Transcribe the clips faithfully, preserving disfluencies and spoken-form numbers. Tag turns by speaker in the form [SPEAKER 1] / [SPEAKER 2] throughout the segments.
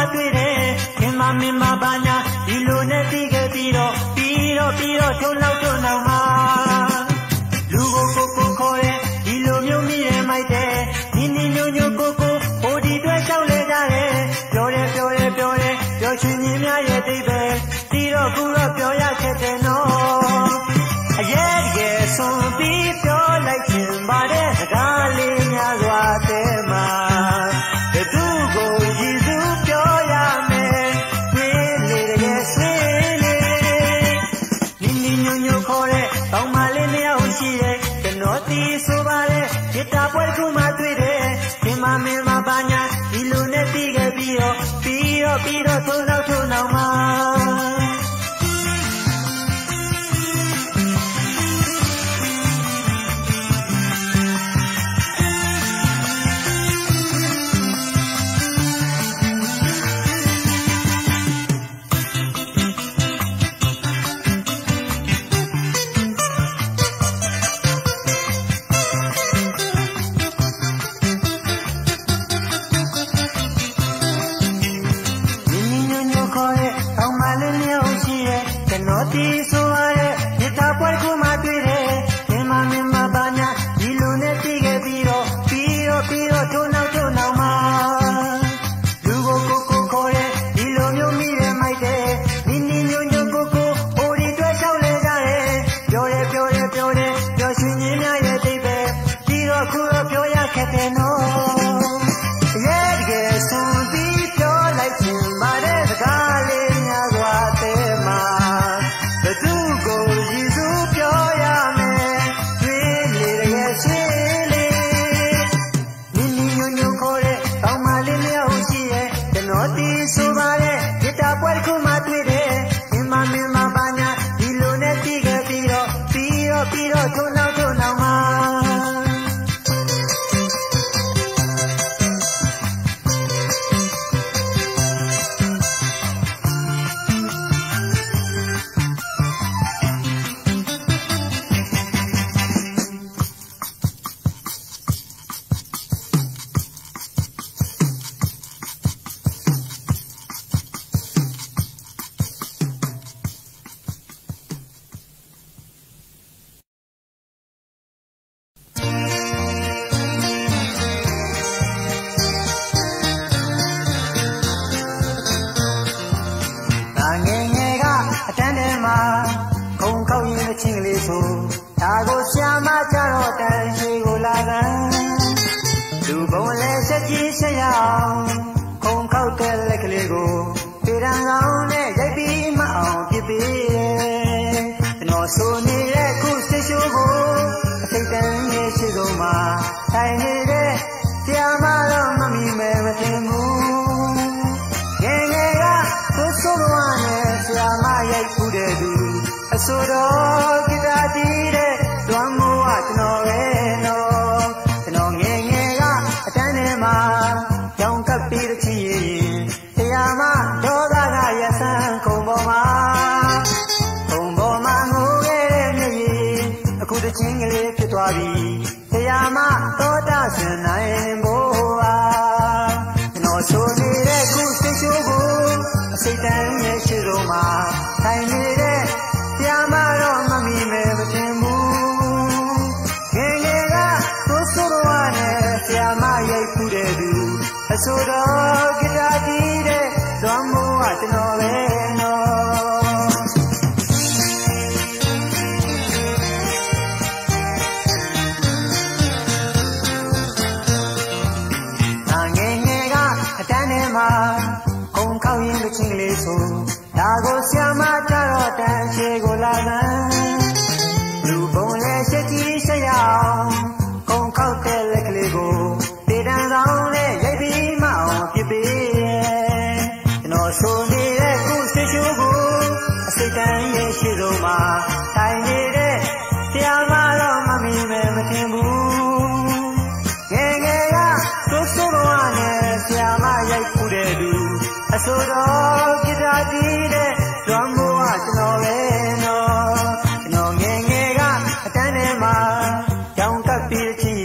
[SPEAKER 1] twire Kima mima banya Ilu ne tige piro Piro piro tunau tunau ma Lugo koko kore Ilu myu mire maite Nini nyu nyu koko Odi tue shao le jare Pyore pyore pyore Pyo chini mya ye tibe Tiro kuro pyo ya kete no Aye ye son pi pyo like chin bade Sakali nya zwa te ma Tu go jisu pyo ya me Wele de swele Nini nyu nyu kore Tau ma le ne au shi de Keno ti su bare Kita puer kuma tuire Kima mima banya Ilu ne tige piro Piro piro tunau tunau ma Ti suare, kita puer kuma tuire, Kima mima banya, Ilu ne tige piro, Piro piro tunau tunau ma. Lugo koko kore, Ilu myu mire maite, Nini nyu nyu koko, Odi tue shao le jare, Pyore pyore pyore, Pyo shunyi mya ye tibe, Tiro kuro pyo ya kete no. Ye dige sun pi pyo like chin bade, Sakali nya zwa te ma. Tu go jisu pyo ya me Wele de swele Nini nyu nyu kore Tau ma le ne au shi ye Keno ti su bare Kita puer kuma tuire Kima mima banya Ilu ne tige piro Piro piro tunau tunau ma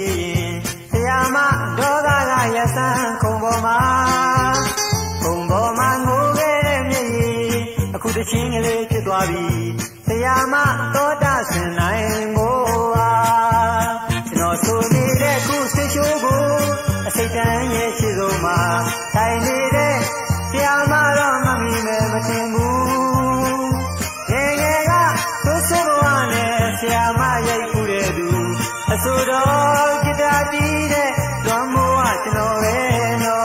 [SPEAKER 1] Come ချင်းကလေးဖြစ်သွားပြီဆရာမသောတာဆင်နိုင်မို့ပါကျွန်တော်ဆိုနေတဲ့ခုစိတ်ရှိုးကိုအစိတ်တန်းရဲ့ရှိဆုံးမှာထိုင်နေတဲ့ဆရာမတော့မမီမဲမတင်ဘူးငယ်ငယ်ကသူ့ဆိုဘဝနဲ့ဆရာမရိုက်ခုတဲ့သူအဆိုတော်ဂီတာတီးတဲ့လွမ်းမိုးကကျွန်တော်ပဲနော်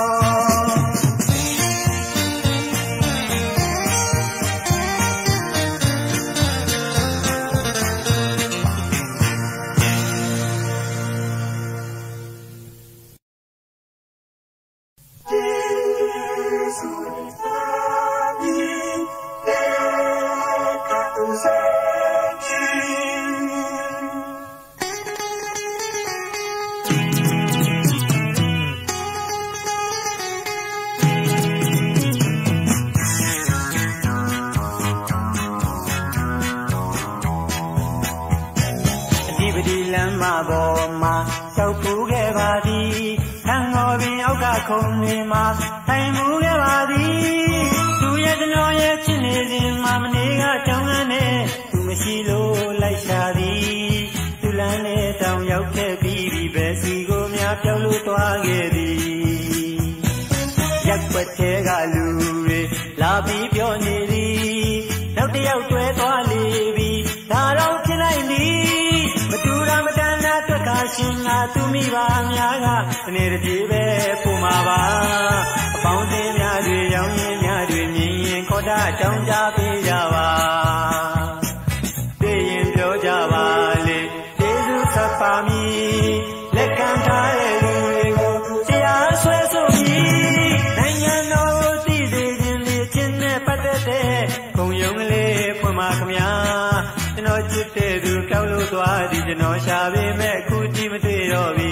[SPEAKER 1] ပေါ်မှာကြောက်ဖူးခဲ့ပါသည်ထံငေါ်ပင်အောက်ကခုံတွေမှာထိုင်မှုခဲ့ပါသည်သူရဲ့ကျွန်တော်ရဲ့ဖြစ်နေစဉ်မှာမနေ့ကတောင်းလန်းနဲ့သူမရှိလို့လိုက်ရှာသည်သူလန်းနဲ့တောင်ရောက်ခဲ့ပြီးပြီပဲစီကိုများပြောက်လို့သွားခဲ့သည်ရက်ွက်ထဲကလူတွေလာပြီးပြောနေသည်နောက်တစ်ယောက်တွဲသွားလေပြီဒါတော့ဖြစ်နိုင်သည်မတူတာမတန်တာတွက်ကရှင်ငါသူမိပါများကအနေတပြေပဲပုံမှာပါအပေါင်းအသင်းများတွေရောင်းရင်များတွေမြင်ရင်ခေါ်တာကြောင်းကြပေးကြပါသိရင်ပြောကြပါလေကျေးဇူးဆက်ပါမည်လက်ခံထားတဲ့လူတွေကိုတရားဆွဲဆိုပြီးနိုင်ငံတော်ကိုတည်စေခြင်းလေခြင်းနဲ့ပတ်သက်တဲ့ဂုဏ်ယုံကလေးဖွင့်ပါခမညာကျွန်တော်ချစ်တဲ့သူကြောက်လို့သွားသည်ကျွန်တော်ရှာပေမဲ့အခုကြည့်မတွေ့တော့ပြီ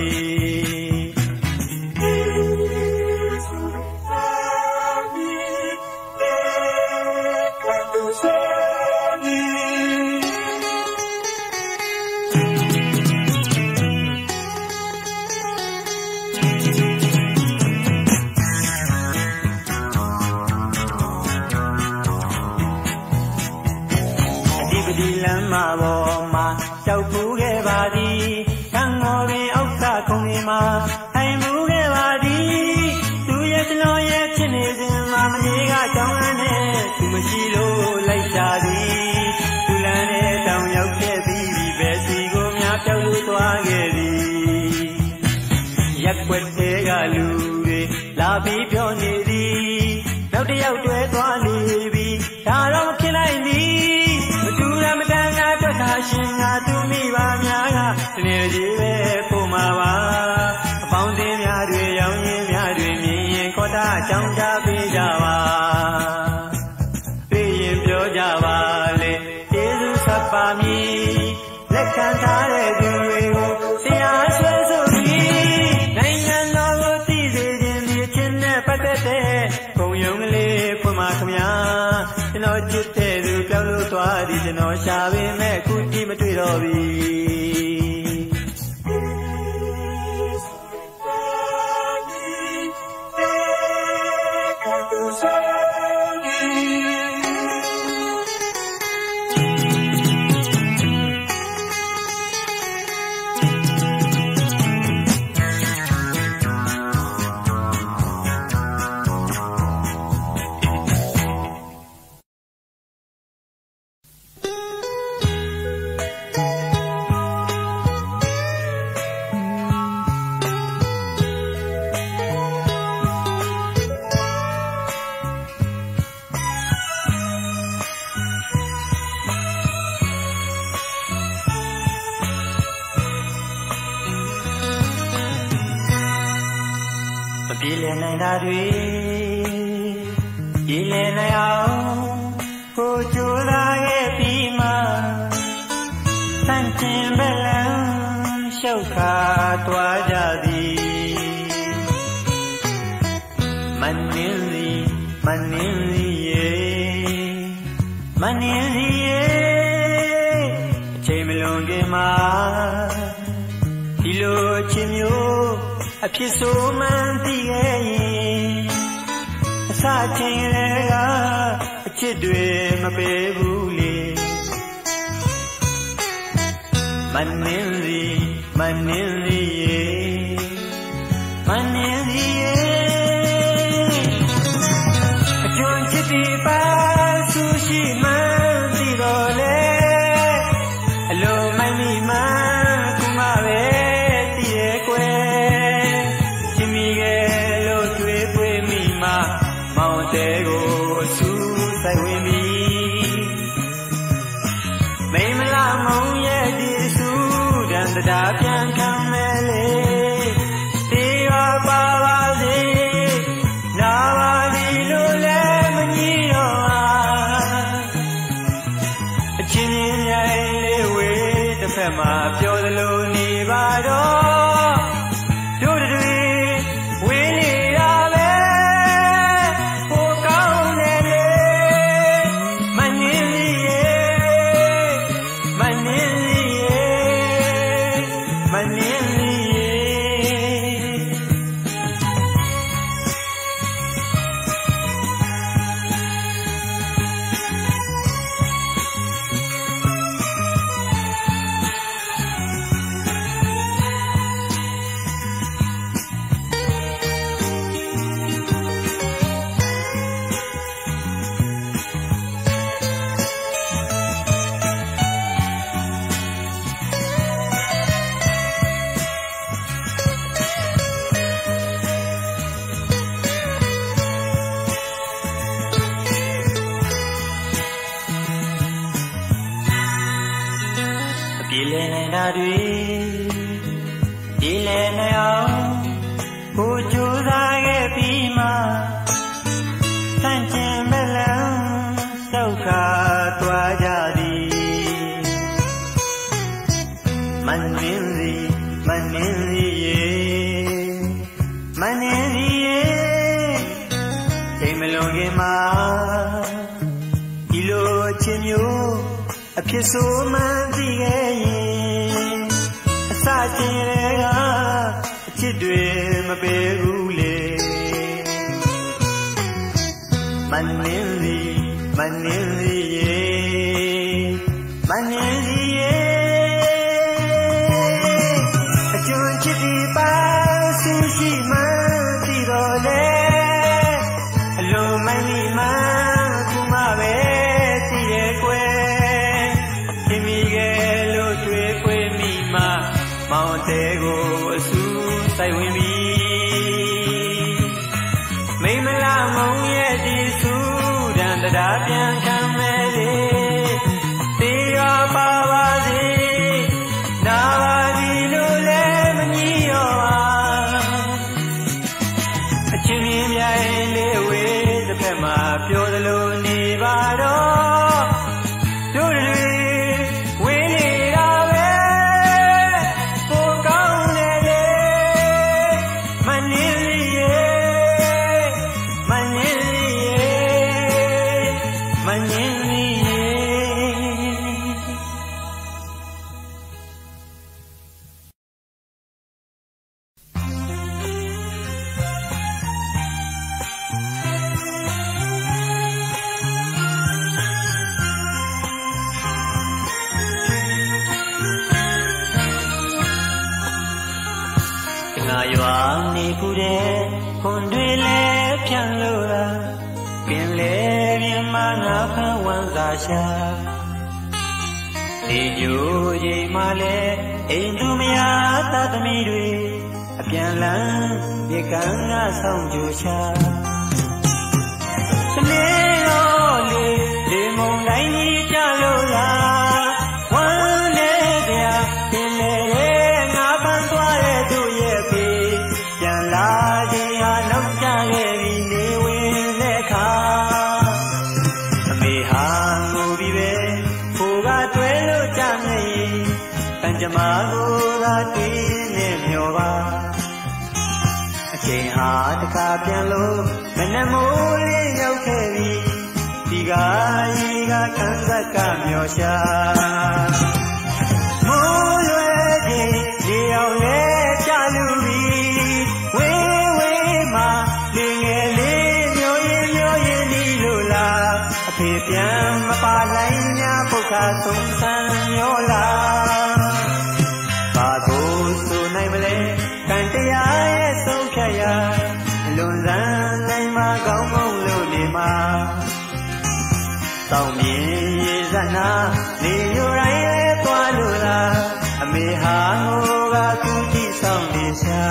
[SPEAKER 1] ဒီလမ်းမပေါ်မှာကြောက်ဖူးခဲ့ပါသည်ကံငေါ်ပင်အောက်ကခုံတွေမှာထိုင်မှုခဲ့ပါသည်သူရဲ့ကျွန်တော်ရဲ့ဖြစ်နေစဉ်မှာမနေ့ကတောင်းလန်းနဲ့သူမရှိလို့လိုက်ရှာသည်သူလန်းနဲ့တောင်ရောက်ခဲ့ပြီးပြီပဲစီကိုများပြောက်လို့သွားခဲ့သည်ရက်ွက်ထဲကလူတွေလာပြီးပြောနေသည်နောက်တစ်ယောက်တွဲသွားလေပြီဒါတော့မဖြစ်နိုင်သည်မတန်တာတွက်ကရှင်ငါသူမိပါများကတနေ့ကြီးပဲပုံမှာပါအပေါင်းအသင်းများတွေရောင်းရင်များတွေမြင်ရင်ခေါ်တာကြောင်းကြပေးကြပါသိရင်ပြောကြပါလေကျေးဇူးဆက်ပါမည်လက်ခံထားတဲ့သူတွေကိုဆရာဆွဲဆိုပြီးနိုင်ငံတော်ကိုတည်စေခြင်းဒီချင်းနဲ့ပတ်သက်တဲ့ဂုဏ်ယုံကလေးဖွင့်ပါခမညာကျွန်တော်ချစ်တဲ့သူကြောက်လို့သွားသည်ကျွန်တော်ရှာပေမဲ့အခုကြည့်မတွေ့တော့ပြီပြေလည်နိုင်တာတွေပြေလည်နိုင်အောင်ကိုကြိုးစားခဲ့ပြီးမှဆန့်ကျင်ဘက်လမ်းရှောက်ခါသွားကြသည်မနှင်းစီမနှင်းစီရေမနှင်းစီရေအချိန်မလွန်ခင်မှာဒီလိုချစ်မျိုးအဖြစ်ဆိုမှန်းသိခဲ့ရင်အစချိန်လေးကအချချစ်တွေမပေးဘူးလေမနှင်းစီမနှင်းစီရေမနှင်းစီရေအကျွမ်းချစ်ဒီပါဆူရှိမှန်းသိတော်လေအလိုမိုင်းမိမှန်းကူမပဲတည်ရဲ့ကွယ်ရှင်မိခဲ့လို့တွေ့ပွေမိမှမောင်တဲကိုဆူဆိုင်ဝင်ပြီမိမလာမုံရဲ့ဒီဆူတန်တရားပြန်ခံမဲ့လေတေးရပါပါစေနာပါဒီလိုလည်းမငြီးတော့အချင်းချင်းမြိုင်လေးဝေးတစ်ဖက်မှာပြောသလိုနေပါတော့တို့တွေဝေးနေတာပဲဟိုကောင်းနေလေမနှင်းစီရေမနှင်းစီရေမနှင်းစီရေပြေလည်နိုင်တာတွေပြေလည်နိုင်အောင်ကိုကြိုးစားခဲ့ပြီးမှဆန့်ကျင်ဘက်လမ်းတောက်ခါသွားကြသည်မနှင်းစီမနှင်းစီရေမနှင်းစီရေချိန်မလွန်ခင်မှာဒီလိုချစ်မျိုးအဖြစ်ဆိုမှန်းသိခဲ့ရင်အစချင်းတွေကအချစ်တွေမပေးဘူးလေမနှင်းစီမနှင်းစီရေမနှင်းစီရေအကျွမ်းချစ်ဒီပါဆူရှိမှန်းသိတော်လေအလိုမိုင်းမိမှန်းကူမပဲတည်ရဲ့ကွယ်မောင်တဲကိုအဆူဆိုင်ဝင်ပြီမိမလာမုံရဲ့ဒီဆူတန်တရားပြန်ခံမဲ့လေတေးရပါပါစေနာပါဒီလိုလည်းမငြီးတော့ပါအချင်းချင်းမြိုင်လေးဝေးတစ်ဖက်မှာပြောသလိုနေပါတော့တို့တွေဝေးနေတာပဲရွာနေကူတဲ့ခွန်တွေလည်းဖြန့်လို့လားပင်လေပြင်းမငါဖန်ဝမ်းသာရှာဒီညိုရိမ်မှလည်းအိမ်သူမယားသသမီးတွေအပြန်လန်းမြေကမ်းကဆောင်ကြရှာစနေရောလေလေမုန်တိုင်းကြီးကြလို့လားဝမ်းနေကြပင်လေငါပန်းသွားတဲ့သူရဲ့ဖေးပြန်လာခြင်းဟာနောက်ကျခဲ့ပြီနေဝင်တဲ့ခါအမေဟာငိုပြီးပဲကိုကတွဲလို့ကြနေပန်းကြမာကိုကတွေ့နေမျောပါအချိန်ဟာတခါပြန်လို့မနှမိုးလေးရောက်ခဲ့ပြီဒီကရေကကန်းဆက်ကမျောရှာမိုးလွယ်ခြင်းရေအောင်လဲကြလူပြီဝေးဝေးမှာလေငယ်လေးမျောရင်မျောရင်ဒီလိုလားအဖေဖေပြန်မပါလိုက်ညာပုခါဆုံးဆန်းရောလားဘာကိုဆိုနိုင်မလဲကံတရားရဲ့ဆုံးဖြတ်ရာလွန်လန်းနိုင်မှာကောင်းကောင်းလို့နေမှာတောင်းမြင်ရေဇနာနေယူတိုင်းလဲသွားလို့လားအမေဟာငိုကကူတီဆောင်နေရှာ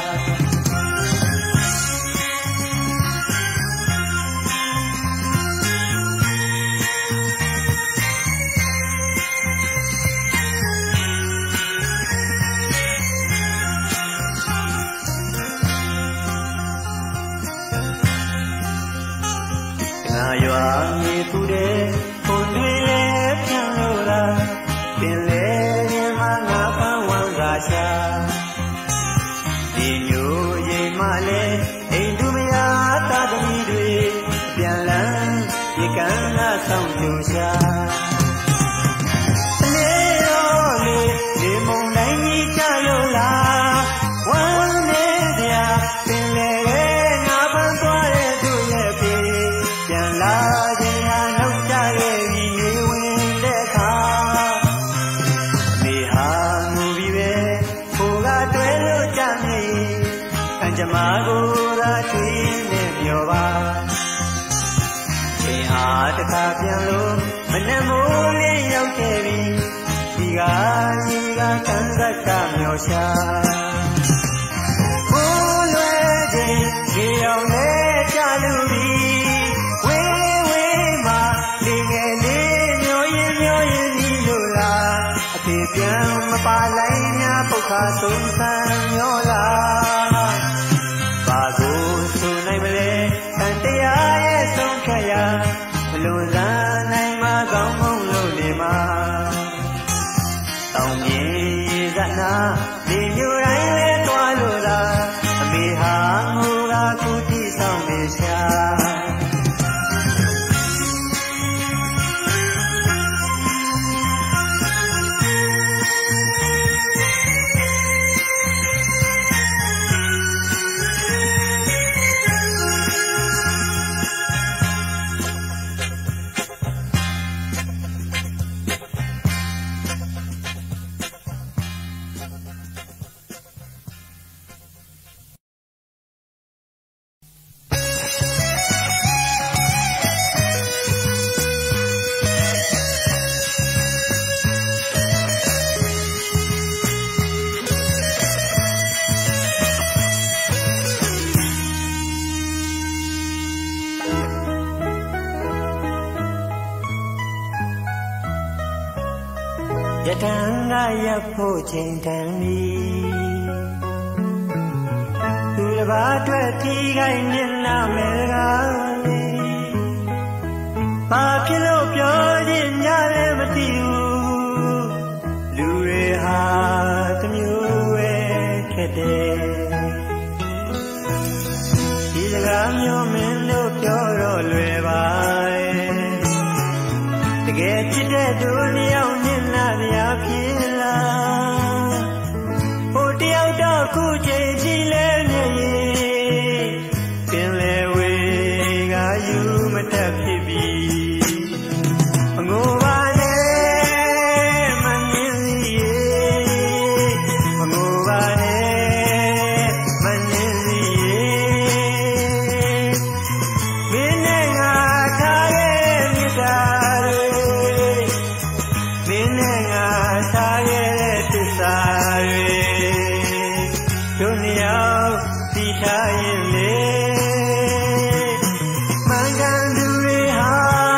[SPEAKER 1] ရွာမြေကူတဲ့ပုံတွေလည်းပြန်လို့လားပင်လေရင်မငါပန်းဝမ်းသာရှာဒီမျိုးရင်မလည်းအိမ်သူမယားတာသမီးတွေပြန်လန်းရေကမ်းနာဆောင်ကြရှာလေရောလေဒီမုန်တိုင်းကြီးကြလို့လားဝမ်းနေစရာပင်လေငါပန်းသွားတဲ့သူရဲ့ပြေပြန်လာခြင်းဟာနောက်ကျရဲ့ဒီနေဝင်တဲ့အခါနေဟာငူပြီးပဲဟိုကတွဲလို့ကြနေအံကြမကိုသာချွေးနေပြောပါချိန်ဟာတခါပြန်လို့မနဲ့မိုးလေးရောက်ခဲ့ပြီဒီကဒီကကန်းသက်ကမျောရှာကိုလွယ်ခြင်းခြေအောင်နဲ့ကြလူပြီဝေးဝေးမှာဒီငယ်လေးမျောရင်မျောရင်ဒီလိုလားအဖေပြန်မပါလိုက်ညာပုခါဆုံးဆန်းမျောလားဘာကိုဆိုနိုင်မလဲတန်တရားရဲ့ဆုံးဖြတ်ရာမလွန်လန်းနိုင်မှာကောင်းကောင်းလို့နေမှာတောင်းမြင်ရေဇနာဒီမျိုးတိုင်းလဲသွားလို့လားအမေဟာငိုကကူတီဆောင်နေရှာယတန်ကရပ်ဖို့ချိန်တန်ပြီသူတစ်ပါးအတွက်ထီးခိုင်းမျက်နှာမယ်ကားလေးဘာဖြစ်လို့ပြောခြင်းများလည်းမသိဘူးလူတွေဟာတမျိုးပဲခက်တယ်ဒီစကားမျိုးမင်းတို့ပြောတော့လွယ်ပါတကယ်ဖြစ်တဲ့သူနှစ်ယောက်မျက်နှာများဖြစ်လာဟိုတယောက်တော့ခုချိန်ကြီးလဲနေပင်လေဝေကယူမတတ်ဖြစ်ပြီအငိုပါနဲ့မမြင်စီရေအငိုပါနဲ့မမြင်စီရေမင်းနဲ့ငါထားရဲ့မြတ်တာမင်းနဲ့ငါထားခဲ့တဲ့သစ္စာတွေတို့နှစ်ယောက်တည်ထားရင်လေမှန်ကန်သူတွေဟာ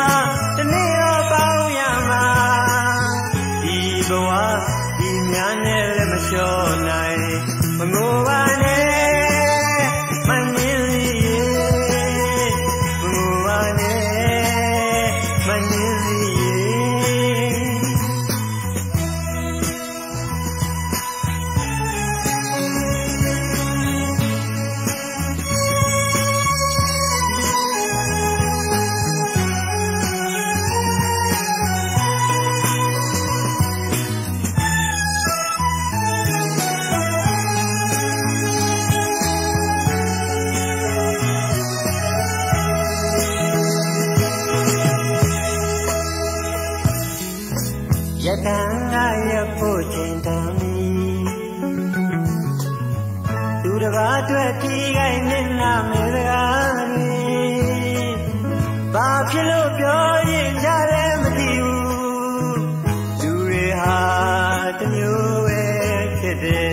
[SPEAKER 1] ဘာဖြစ်လို့ပြောရင်ကြလည်းမသိဘူးလူတွေဟာတမျိုးပဲဖြစ်တယ်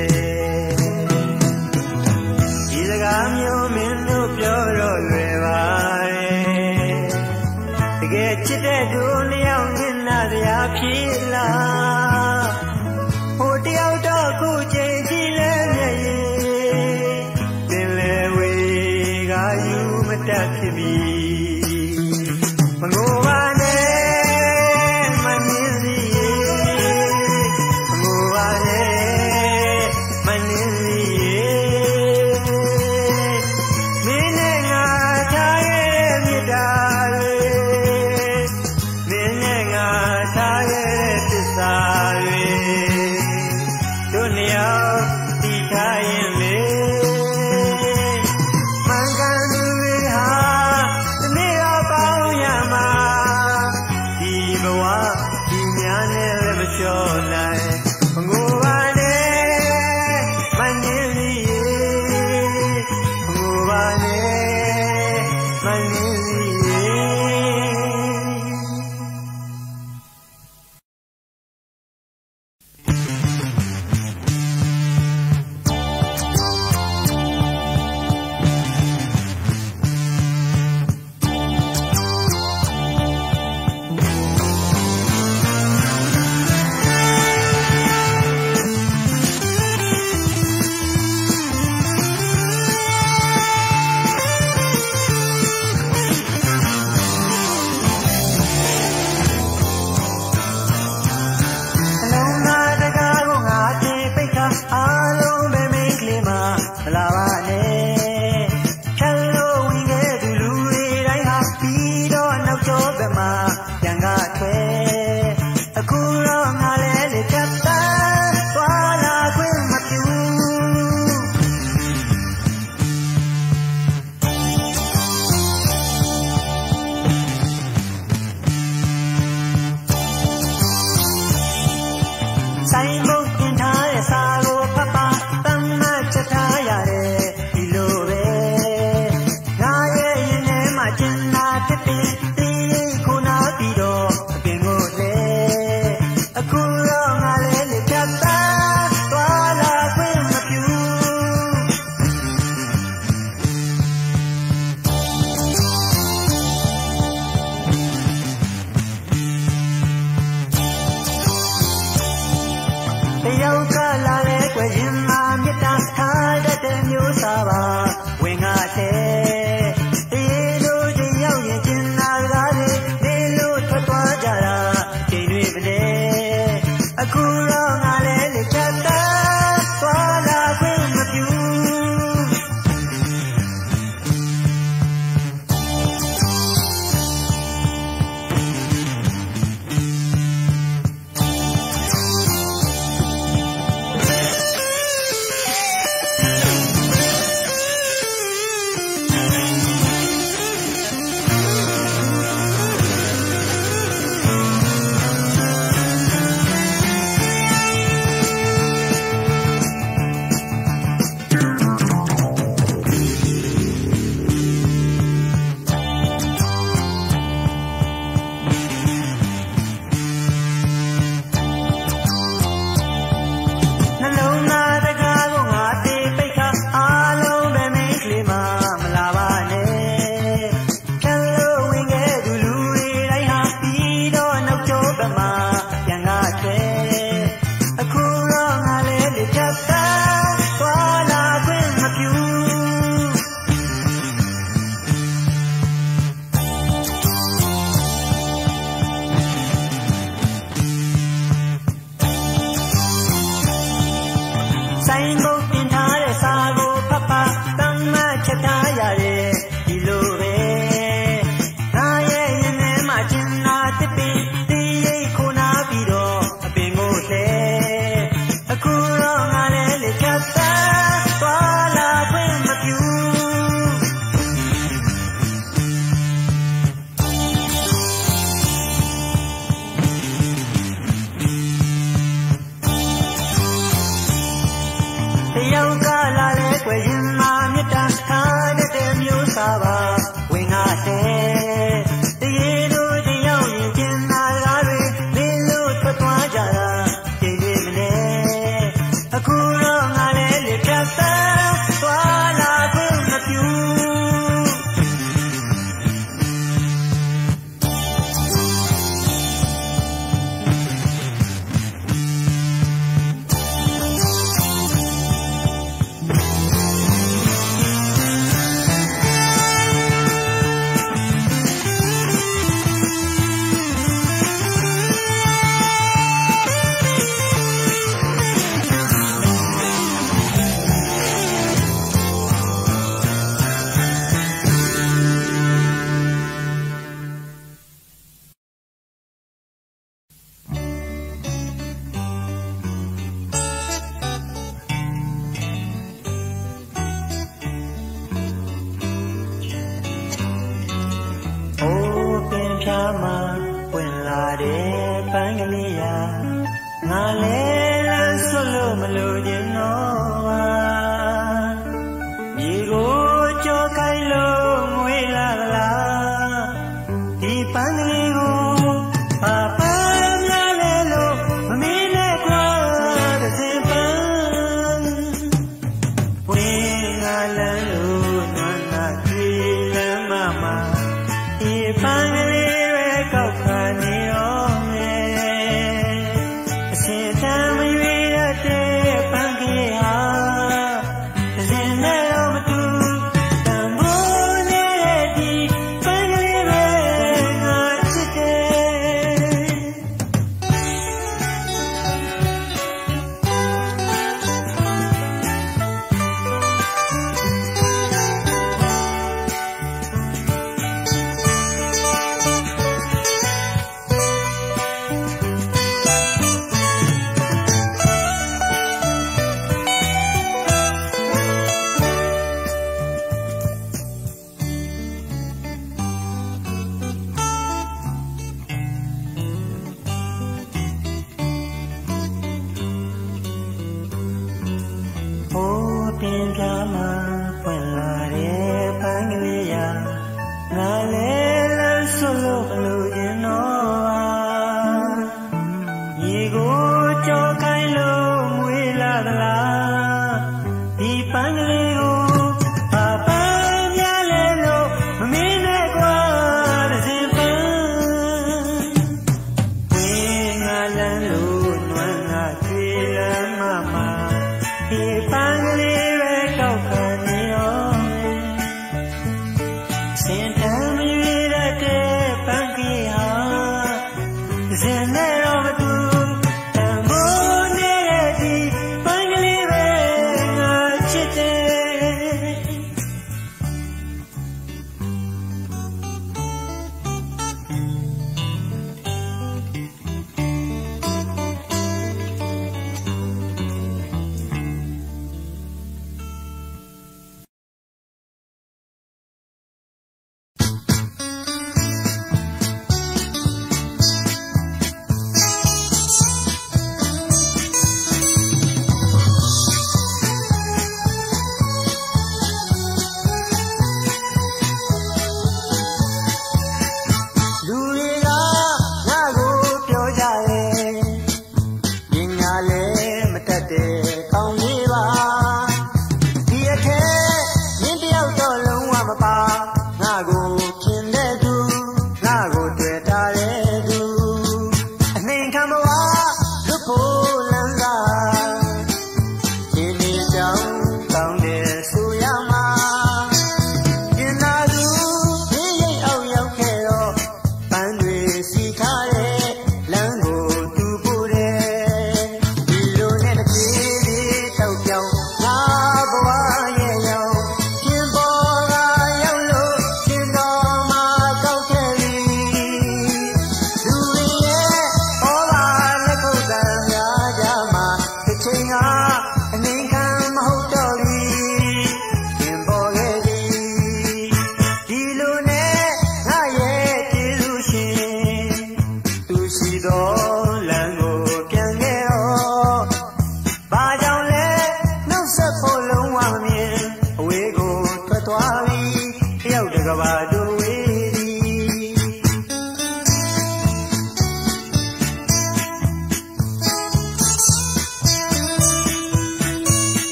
[SPEAKER 1] ဒီစကားမျိုးမင်းတို့ပြောတော့လွယ်ပါတယ်တကယ်ချစ်တဲ့သူနှစ်ယောက်မျက်နှာတရားဖြစ်လားဟိုတယောက်တော့ခုချိန်ကြည့်လဲမျက်ရည်သင်လဲဝေကယူမတတ်ဖြစ်ပြီမငိုပါနဲ့မမြင်စီမငိုပါနဲ့မမြင်စီမင်းနဲ့ငါထားရဲ့မြတ်တာတွေမင်းနဲ့ငါထားရဲ့သစ္စာတွေတို့နှစ်ယောက်တည်ထားရင်လေဆိုင်ဘုတ်တင်ထားတဲ့စာကိုဖတ်ပါတမ်းမှတ်ချက်ထားရတယ်ဒီလိုပဲငါရဲ့ရင်ထဲမှာကျင်နာဖြစ်ပြီးတီးခုနာပြီးတော့အပြင်ကိုလေအခုတော့ငါလည်းလက်ချက်သားသွားလာခွင့်မပြုတယောက်ကလာလဲကွယ်ရင်မာမြတ်တာထားတတ်တဲ့မျိုးစားပါဝင်ငါတဲ့တေးလို့တယောက်ရင်ကျင်နာကားတွေနေလို့ထွက်သွားကြတာချိန်တွေမလဲအခုတော့ငါလဲလက်ချက်သားသွားလာခွင့်မပြု Pangligo, Papa Yalelo, Mine Quad, the Pan. When I learn, Nana, Killa Mama, he finally wake up, honey, on me. Say, time we read a day, Panky, ah, then let over to the moon, Pingama, Pellare, Panglia, Nalela, Solo, you know. You go, Chokailo, Willa, the Panglio, Papa Yalelo, Mina Quad, the Pan. When I learn, when I kill Mama, he finally wake up honey on me. Send time you read a day, Panky.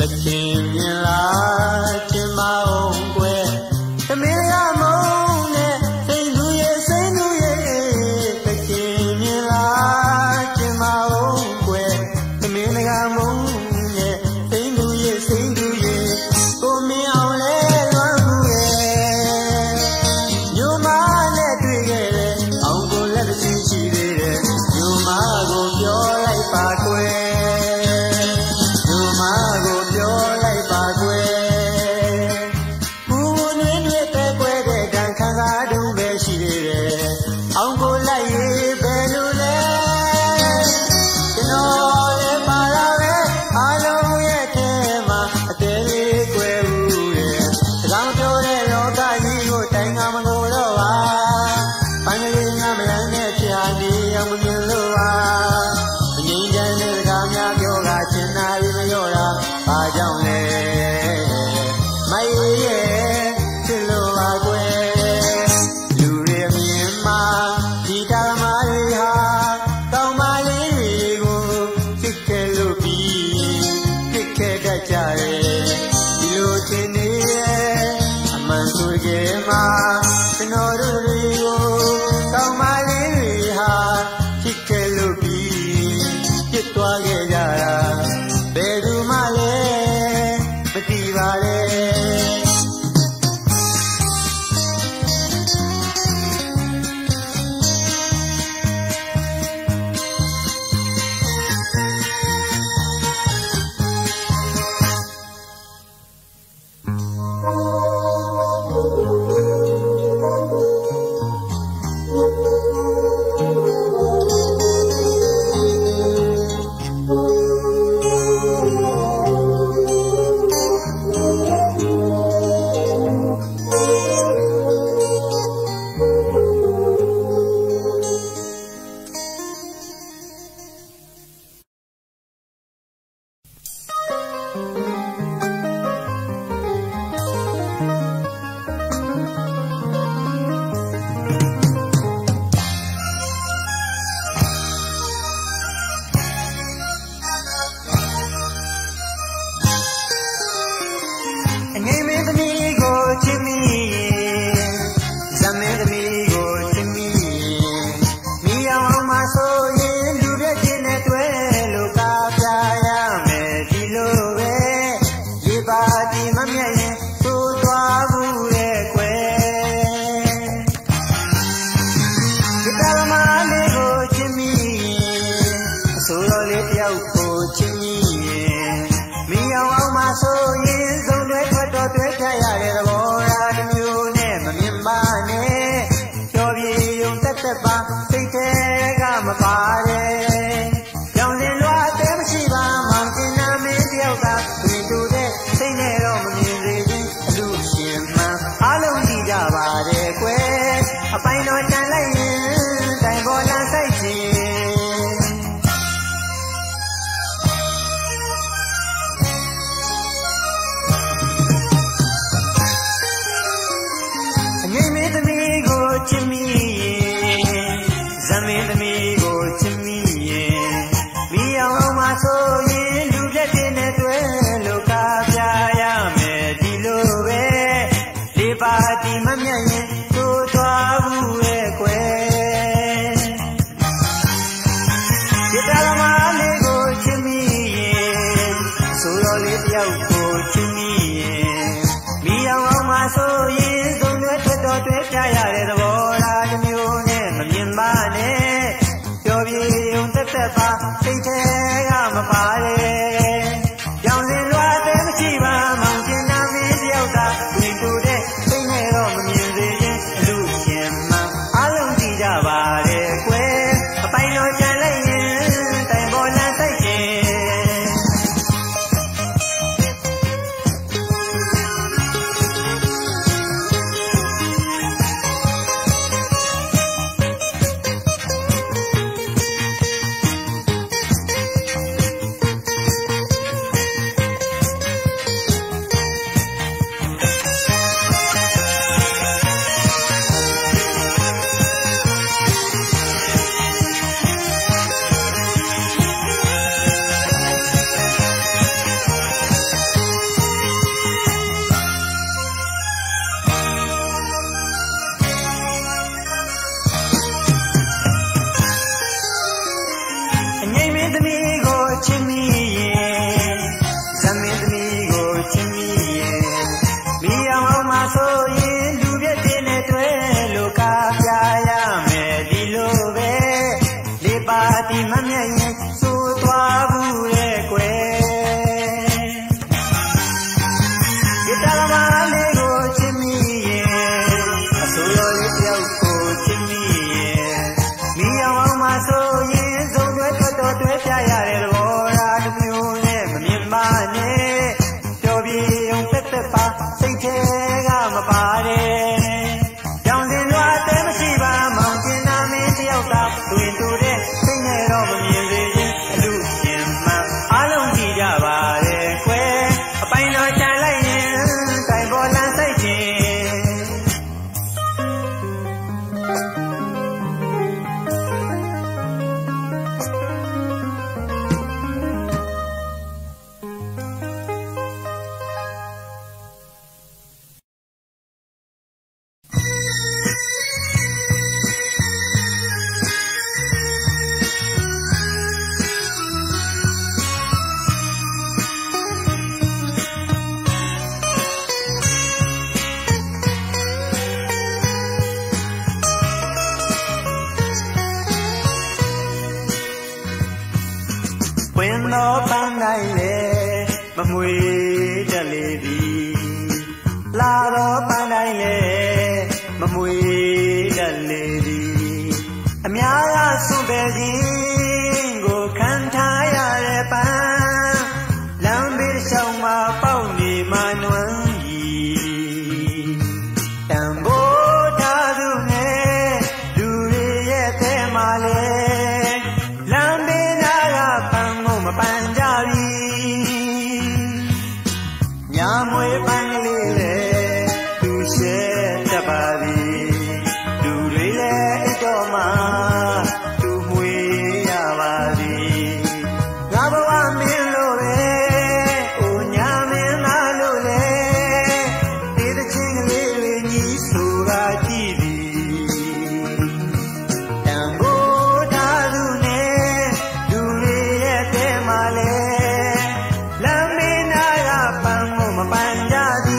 [SPEAKER 1] ။မမွေတက်လေသည်လာတော့ပန်းတိုင်းလေမမွေတက်လေသည်အများကစွန့်ပဲခြင်းကိုခံထားရတဲ့ပန်းလမ်းဘေးရှောင်းမှာပေါက်နေမှနွမ်းကြီးတံပိုးထားသူနဲ့လူတွေရဲ့သဲမှာလေလမ်းဘေးနာကပန်းကိုမပန်းကြပြီညာမွေပန်းကလေးလေသူရှဲတတ်ပါသည်လူတွေလည်းအိတ်တော်မှာသူမွေရပါသည်ငါဘဝမင်းလို့ပဲအိုညာမင်းသားလို့လေဒီတချင်းကလေးတွေညီဆိုတာကြည့်သည်တံပိုးထားသူနဲ့လူတွေရဲ့တဲမှာလေလမ်းမင်းနာကပန်းကိုမပန်းကြသည်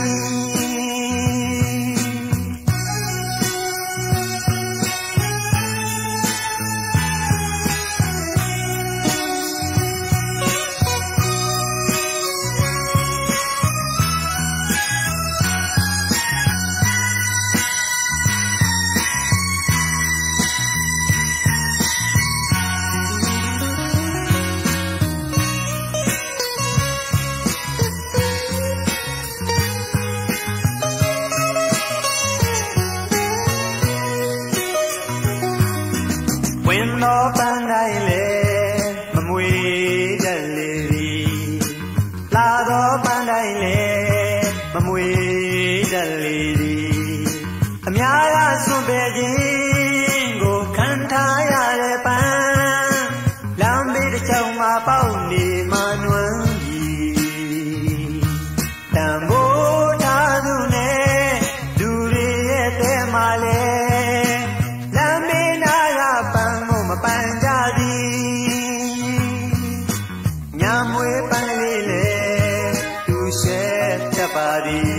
[SPEAKER 1] ဝင်တော့ပန်းတိုင်းလေမမွေတက်လေသည်လာတော့ပန်းတိုင်းလေမမွေတက်လေသည်အများကစွန့်ပဲခြင်းကိုခံထားရတဲ့ပန်းလမ်းဘေးတစ်ချောင်းမှာပေါက်နေမှနွမ်းကြီးတံပိုးထားသူနဲ့လူတွေရဲ့တဲမှာလေလမ်းဘေးနာကပန်းမပန်းကြသည်ညာမွေပန်းလေးလေသူရှဲတတ်ပါသည်